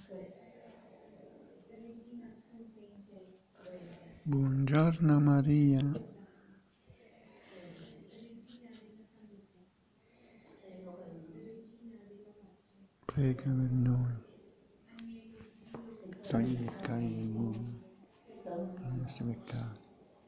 Buongiorno Maria, prega per noi, togli i peccati del mondo, i nostri peccati.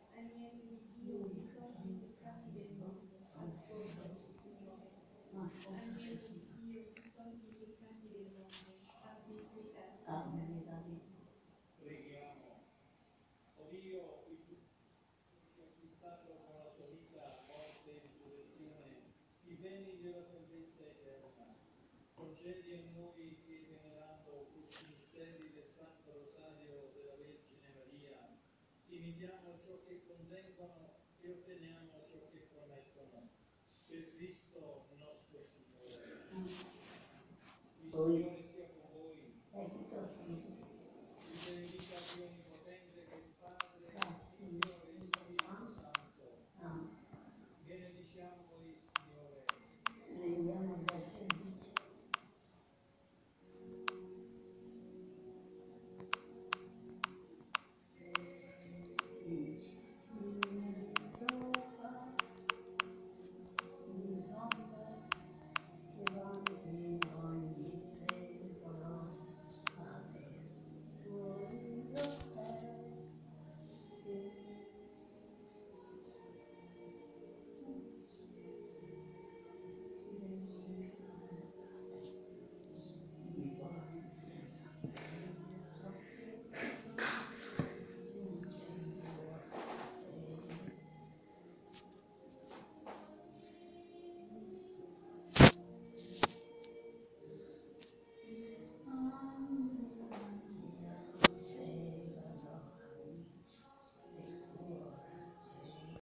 Preghiamo. O Dio, il tuo ci ha acquistato con la sua vita, morte e risurrezione, i beni della salvezza eterna. Concedi a noi che, venerando questi misteri del Santo Rosario della Vergine Maria, imitiamo ciò che contengono e otteniamo ciò che promettono. Per Cristo nostro Signore. Il Signore